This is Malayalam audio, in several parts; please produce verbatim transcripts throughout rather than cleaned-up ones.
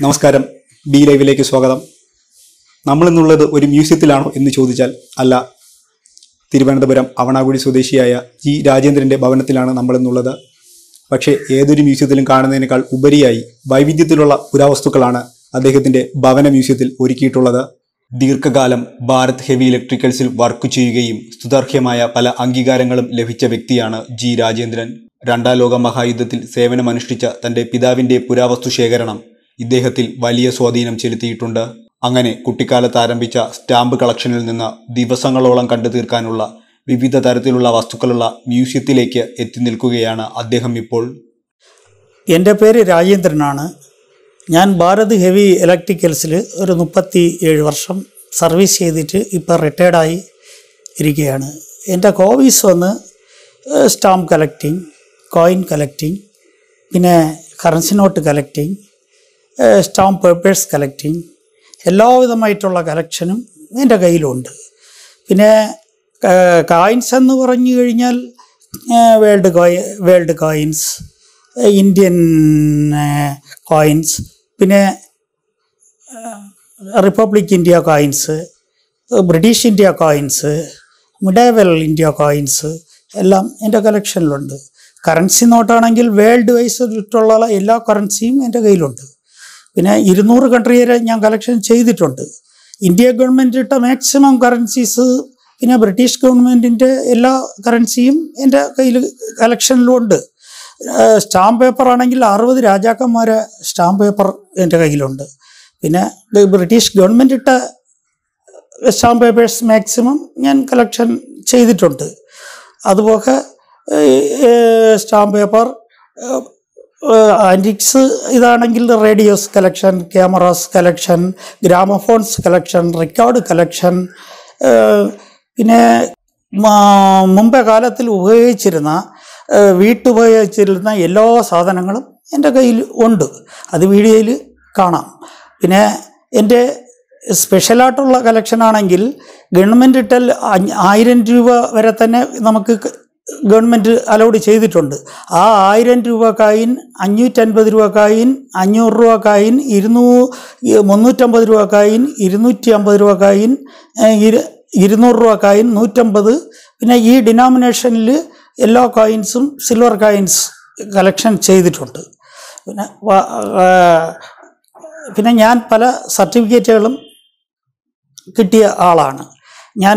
നമസ്കാരം, ബി ലൈവിലേക്ക് സ്വാഗതം. നമ്മളിന്നുള്ളത് ഒരു മ്യൂസിയത്തിലാണോ എന്ന് ചോദിച്ചാൽ അല്ല. തിരുവനന്തപുരം അവണാകുടി സ്വദേശിയായ ജി രാജേന്ദ്രൻ്റെ ഭവനത്തിലാണ് നമ്മളിന്നുള്ളത്. പക്ഷേ ഏതൊരു മ്യൂസിയത്തിലും കാണുന്നതിനേക്കാൾ ഉപരിയായി വൈവിധ്യത്തിലുള്ള പുരാവസ്തുക്കളാണ് അദ്ദേഹത്തിൻ്റെ ഭവന മ്യൂസിയത്തിൽ ഒരുക്കിയിട്ടുള്ളത്. ദീർഘകാലം ഭാരത് ഹെവി ഇലക്ട്രിക്കൽസിൽ വർക്ക് ചെയ്യുകയും സ്തുത്യർഹമായ പല അംഗീകാരങ്ങളും ലഭിച്ച വ്യക്തിയാണ് ജി രാജേന്ദ്രൻ. രണ്ടാം ലോക മഹായുദ്ധത്തിൽ സേവനമനുഷ്ഠിച്ച തൻ്റെ പിതാവിൻ്റെ പുരാവസ്തു ശേഖരണം ഇദ്ദേഹത്തിൽ വലിയ സ്വാധീനം ചെലുത്തിയിട്ടുണ്ട്. അങ്ങനെ കുട്ടിക്കാലത്ത് ആരംഭിച്ച സ്റ്റാമ്പ് കളക്ഷനിൽ നിന്ന് ദിവസങ്ങളോളം കണ്ടു തീർക്കാനുള്ള വിവിധ തരത്തിലുള്ള വസ്തുക്കളുള്ള മ്യൂസിയത്തിലേക്ക് എത്തി നിൽക്കുകയാണ് അദ്ദേഹം ഇപ്പോൾ. എൻ്റെ പേര് രാജേന്ദ്രനാണ്. ഞാൻ ഭാരത് ഹെവി ഇലക്ട്രിക്കൽസിൽ ഒരു മുപ്പത്തി ഏഴ് വർഷം സർവീസ് ചെയ്തിട്ട് ഇപ്പോൾ റിട്ടയർഡായി ഇരിക്കുകയാണ്. എൻ്റെ ഹോബീസ് വന്ന് സ്റ്റാമ്പ് കളക്ടിങ്, കോയിൻ കളക്ടിങ്, പിന്നെ currency note collecting, stamp papers collecting, എല്ലാവിധമായിട്ടുള്ള കളക്ഷനും എൻ്റെ കയ്യിലുണ്ട്. പിന്നെ കോയിൻസ് എന്ന് പറഞ്ഞു കഴിഞ്ഞാൽ വേൾഡ് കോയി വേൾഡ് കോയിൻസ്, ഇന്ത്യൻ കോയിൻസ്, പിന്നെ republic India coins, British India coins, medieval India coins എല്ലാം എൻ്റെ കളക്ഷനിലുണ്ട്. കറൻസി നോട്ടാണെങ്കിൽ വേൾഡ് വൈസ് ഇട്ടുള്ള എല്ലാ കറൻസിയും എൻ്റെ കയ്യിലുണ്ട്. പിന്നെ ഇരുന്നൂറ് കൺട്രി വരെ ഞാൻ കളക്ഷൻ ചെയ്തിട്ടുണ്ട്. ഇന്ത്യ ഗവൺമെൻറ് ഇട്ട മാക്സിമം കറൻസീസ്, പിന്നെ ബ്രിട്ടീഷ് ഗവൺമെൻറ്റിൻ്റെ എല്ലാ കറൻസിയും എൻ്റെ കയ്യിൽ കളക്ഷനിലുണ്ട്. സ്റ്റാമ്പ് പേപ്പർ ആണെങ്കിൽ അറുപത് രാജാക്കന്മാരെ സ്റ്റാമ്പ് പേപ്പർ എൻ്റെ കയ്യിലുണ്ട്. പിന്നെ ബ്രിട്ടീഷ് ഗവൺമെൻറ് ഇട്ട സ്റ്റാമ്പ് പേപ്പേഴ്സ് മാക്സിമം ഞാൻ കളക്ഷൻ ചെയ്തിട്ടുണ്ട്. അതുപോലെ സ്റ്റാമ്പ് പേപ്പർ, ആൻറ്റിക്സ് ഇതാണെങ്കിൽ radios collection, cameras collection, gramophones collection, record collection, പിന്നെ മുമ്പേ കാലത്തിൽ ഉപയോഗിച്ചിരുന്ന വീട്ടുപയോഗിച്ചിരുന്ന എല്ലാ സാധനങ്ങളും എൻ്റെ കയ്യിൽ ഉണ്ട്. അത് വീഡിയോയിൽ കാണാം. പിന്നെ എൻ്റെ സ്പെഷ്യലായിട്ടുള്ള കളക്ഷനാണെങ്കിൽ ഗവൺമെൻറ് ഇട്ടാൽ ആയിരം രൂപ വരെ തന്നെ നമുക്ക് ഗവൺമെൻറ് അലൗഡ് ചെയ്തിട്ടുണ്ട്. ആ ആയിരം രൂപ കായിൻ, അഞ്ഞൂറ്റൻപത് രൂപ കായിൻ, അഞ്ഞൂറ് രൂപ കായിൻ, ഇരുന്നൂ മുന്നൂറ്റമ്പത് രൂപ കായിൻ, ഇരുന്നൂറ്റി അമ്പത് രൂപ കായിൻ, ഇരുന്നൂറ് രൂപ കായിൻ, നൂറ്റമ്പത്, പിന്നെ ഈ ഡിനോമിനേഷനിൽ എല്ലാ കോയിൻസും സിൽവർ കോയിൻസ് കളക്ഷൻ ചെയ്തിട്ടുണ്ട്. പിന്നെ പിന്നെ ഞാൻ പല സർട്ടിഫിക്കറ്റുകളും കിട്ടിയ ആളാണ്. ഞാൻ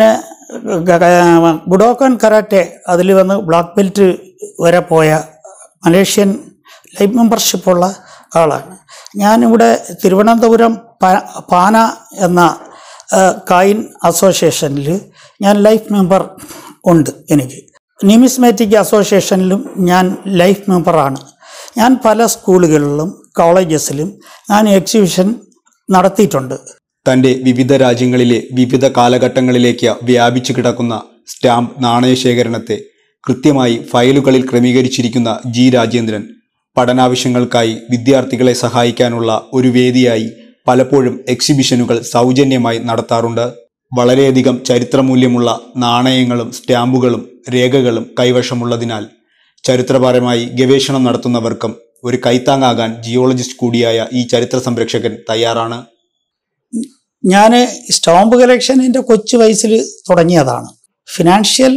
ബുഡോക്കൻ കരാട്ടെ അതിൽ വന്ന് ബ്ലാക്ക് ബെൽറ്റ് വരെ പോയ മലേഷ്യൻ ലൈഫ് മെമ്പർഷിപ്പുള്ള ആളാണ്. ഞാനിവിടെ തിരുവനന്തപുരം പാന എന്ന കായിൻ അസോസിയേഷനിൽ ഞാൻ ലൈഫ് മെമ്പർ ഉണ്ട്. എനിക്ക് ന്യൂമിസ്മാറ്റിക് അസോസിയേഷനിലും ഞാൻ ലൈഫ് മെമ്പറാണ്. ഞാൻ പല സ്കൂളുകളിലും കോളേജസിലും ഞാൻ എക്സിബിഷൻ നടത്തിയിട്ടുണ്ട്. തൻ്റെ വിവിധ രാജ്യങ്ങളിലെ വിവിധ കാലഘട്ടങ്ങളിലേക്ക് വ്യാപിച്ചു കിടക്കുന്ന സ്റ്റാമ്പ് നാണയശേഖരണത്തെ കൃത്യമായി ഫയലുകളിൽ ക്രമീകരിച്ചിരിക്കുന്ന ജി രാജേന്ദ്രൻ പഠനാവശ്യങ്ങൾക്കായി വിദ്യാർത്ഥികളെ സഹായിക്കാനുള്ള ഒരു വേദിയായി പലപ്പോഴും എക്സിബിഷനുകൾ സൗജന്യമായി നടത്താറുണ്ട്. വളരെയധികം ചരിത്രമൂല്യമുള്ള നാണയങ്ങളും സ്റ്റാമ്പുകളും രേഖകളും കൈവശമുള്ളതിനാൽ ചരിത്രപരമായി ഗവേഷണം നടത്തുന്നവർക്കും ഒരു കൈത്താങ്ങാകാൻ ജിയോളജിസ്റ്റ് കൂടിയായ ഈ ചരിത്ര സംരക്ഷകൻ തയ്യാറാണ്. ഞാൻ സ്റ്റാമ്പ് കളക്ഷൻ എൻ്റെ കൊച്ചു വയസ്സിൽ തുടങ്ങിയതാണ്. ഫിനാൻഷ്യൽ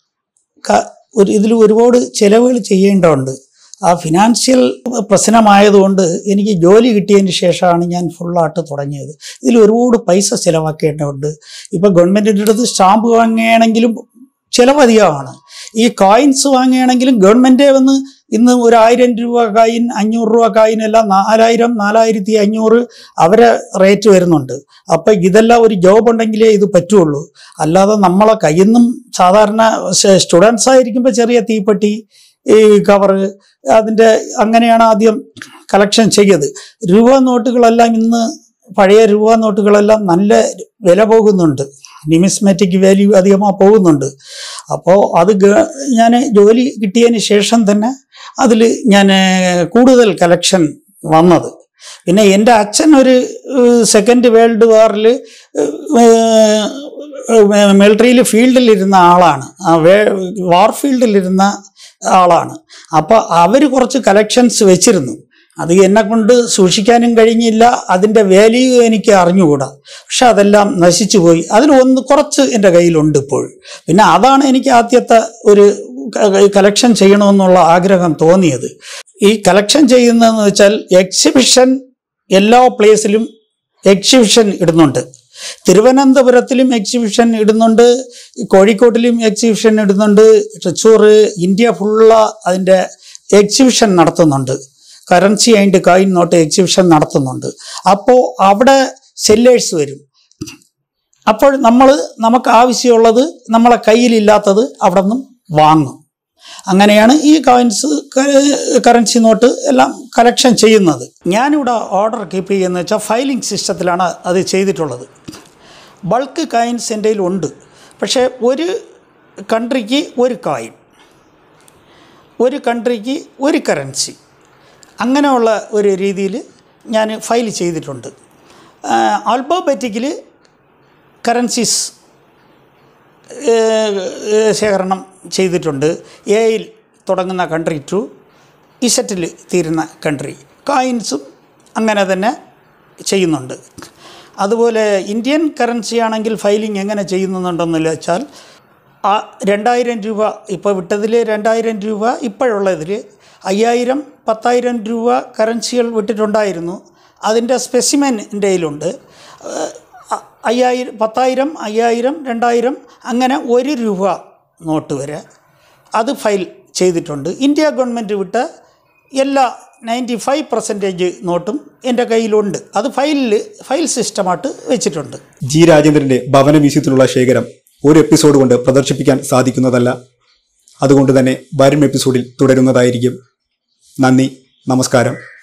ഒരു ഇതിൽ ഒരുപാട് ചിലവുകൾ ചെയ്യേണ്ടതുണ്ട്. ആ ഫിനാൻഷ്യൽ പ്രശ്നമായതുകൊണ്ട് എനിക്ക് ജോലി കിട്ടിയതിന് ശേഷമാണ് ഞാൻ ഫുള്ളായിട്ട് തുടങ്ങിയത്. ഇതിൽ ഒരുപാട് പൈസ ചിലവാക്കേണ്ടതുണ്ട്. ഇപ്പം ഗവൺമെൻറ്റിൻ്റെ അടുത്ത് സ്റ്റാമ്പ് വാങ്ങുകയാണെങ്കിലും ചിലവധികമാണ്. ഈ കോയിൻസ് വാങ്ങുകയാണെങ്കിലും ഗവൺമെൻറ്റേ വന്ന് ഇന്ന് ഒരു ആയിരം രൂപ കായിൻ, അഞ്ഞൂറ് രൂപ കായിനെല്ലാം നാലായിരം നാലായിരത്തി അഞ്ഞൂറ് അവരെ റേറ്റ് വരുന്നുണ്ട്. അപ്പം ഇതെല്ലാം ഒരു ജോബ് ഉണ്ടെങ്കിലേ ഇത് പറ്റുള്ളൂ. അല്ലാതെ നമ്മളെ കയ്യിൽ നിന്നും സാധാരണ സ്റ്റുഡൻസ് ആയിരിക്കുമ്പോൾ ചെറിയ തീപ്പെട്ടി, ഈ കവറ്, അതിൻ്റെ അങ്ങനെയാണ് ആദ്യം കളക്ഷൻ ചെയ്യത്. രൂപ നോട്ടുകളെല്ലാം ഇന്ന് പഴയ രൂപ നോട്ടുകളെല്ലാം നല്ല വില പോകുന്നുണ്ട്. ന്യൂമിസ്മാറ്റിക് വാല്യൂ അധികமாக പോകുന്നുണ്ട്. അപ്പോൾ അത് ഞാൻ ജോലി കിട്ടിയതിന് ശേഷം തന്നെ അതിൽ ഞാൻ കൂടുതൽ കളക്ഷൻ വന്നത്. പിന്നെ എൻ്റെ അച്ഛൻ ഒരു സെക്കൻഡ് വേൾഡ് വാറിൽ മിലിറ്ററിയിൽ ഫീൽഡിലിരുന്ന ആളാണ്, വാർ ഫീൽഡിലിരുന്ന ആളാണ്. അപ്പോൾ അവർ കുറച്ച് കളക്ഷൻസ് വെച്ചിരുന്നു. അത് എന്നെക്കൊണ്ട് സൂക്ഷിക്കാനും കഴിഞ്ഞില്ല, അതിൻ്റെ വാല്യൂ എനിക്ക് അറിഞ്ഞുകൂടാ. പക്ഷെ അതെല്ലാം നശിച്ചു പോയി. അതിൽ ഒന്ന് കുറച്ച് എൻ്റെ കയ്യിലുണ്ട് ഇപ്പോൾ. പിന്നെ അതാണ് എനിക്ക് ആദ്യത്തെ ഒരു കളക്ഷൻ ചെയ്യണമെന്നുള്ള ആഗ്രഹം തോന്നിയത്. ഈ കളക്ഷൻ ചെയ്യുന്നതെന്ന് വെച്ചാൽ എക്സിബിഷൻ എല്ലാ പ്ലേസിലും എക്സിബിഷൻ ഇടുന്നുണ്ട്. തിരുവനന്തപുരത്തിലും എക്സിബിഷൻ ഇടുന്നുണ്ട്, കോഴിക്കോട്ടിലും എക്സിബിഷൻ ഇടുന്നുണ്ട്, തൃശ്ശൂർ, ഇന്ത്യ ഫുള്ള അതിൻ്റെ എക്സിബിഷൻ നടത്തുന്നുണ്ട്. Currency and coin note exhibition നടത്തുന്നുണ്ട്. അപ്പോൾ അവിടെ സെല്ലേഴ്സ് വരും. അപ്പോൾ നമ്മൾ നമുക്ക് ആവശ്യമുള്ളത് നമ്മളെ കയ്യിലില്ലാത്തത് അവിടെ നിന്നും വാങ്ങും. അങ്ങനെയാണ് ഈ കോയിൻസ്, കറൻസി നോട്ട് എല്ലാം കളക്ഷൻ ചെയ്യുന്നത്. ഞാനിവിടെ ഓർഡർ കീപ്പ് ചെയ്യുന്നത് വെച്ചാൽ ഫയലിംഗ് സിസ്റ്റത്തിലാണ് അത് ചെയ്തിട്ടുള്ളത്. ബൾക്ക് കോയിൻസ് എൻ്റെ കയ്യിലുണ്ട്. പക്ഷേ ഒരു കൺട്രിക്ക് ഒരു കോയിൻ, ഒരു കൺട്രിക്ക് ഒരു കറൻസി, അങ്ങനെയുള്ള ഒരു രീതിയിൽ ഞാൻ ഫയൽ ചെയ്തിട്ടുണ്ട്. ആൽഫബറ്റിക്കൽ കറൻസീസ് ശേഖരണം ചെയ്തിട്ടുണ്ട്. എയിൽ തുടങ്ങുന്ന കൺട്രി ടു ഇസറ്റിൽ തീരുന്ന കൺട്രി. കോയിൻസും അങ്ങനെ തന്നെ ചെയ്യുന്നുണ്ട്. അതുപോലെ ഇന്ത്യൻ കറൻസി ആണെങ്കിൽ ഫയലിംഗ് എങ്ങനെ ചെയ്യുന്നുണ്ടെന്ന് വെച്ചാൽ ആ രണ്ടായിരം രൂപ ഇപ്പോൾ വിട്ടതിൽ രണ്ടായിരം രൂപ ഇപ്പോഴുള്ളതിൽ അയ്യായിരം പത്തായിരം രൂപ കറൻസികൾ വിട്ടിട്ടുണ്ടായിരുന്നു. അതിൻ്റെ സ്പെസിമെൻ എൻ്റെ കയ്യിലുണ്ട്. അയ്യായിരം പത്തായിരം അയ്യായിരം രണ്ടായിരം അങ്ങനെ ഒരു രൂപ നോട്ട് വരെ അത് ഫയൽ ചെയ്തിട്ടുണ്ട്. ഇന്ത്യ ഗവൺമെൻറ് വിട്ട എല്ലാ നയൻറ്റി ഫൈവ് പെർസെൻറ്റേജ് നോട്ടും എൻ്റെ കയ്യിലുണ്ട്. അത് ഫയലിൽ ഫയൽ സിസ്റ്റമായിട്ട് വെച്ചിട്ടുണ്ട്. ജി രാജേന്ദ്രൻ്റെ ഭവന മ്യൂസിയത്തിലുള്ള ശേഖരം ഒരു എപ്പിസോഡ് കൊണ്ട് പ്രദർശിപ്പിക്കാൻ സാധിക്കുന്നതല്ല. അതുകൊണ്ട് തന്നെ വരും എപ്പിസോഡിൽ തുടരുന്നതായിരിക്കും. നന്ദി, നമസ്കാരം.